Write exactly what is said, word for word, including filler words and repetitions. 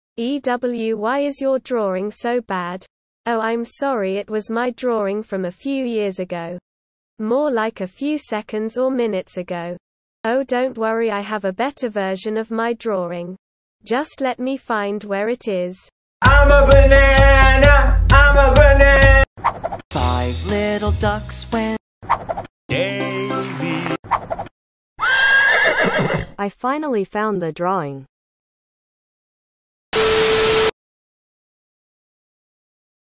E W why is your drawing so bad? Oh, I'm sorry, it was my drawing from a few years ago. More like a few seconds or minutes ago. Oh, don't worry, I have a better version of my drawing. Just let me find where it is. I'm a banana, I'm a banana. Five little ducks went Daisy. I finally found the drawing.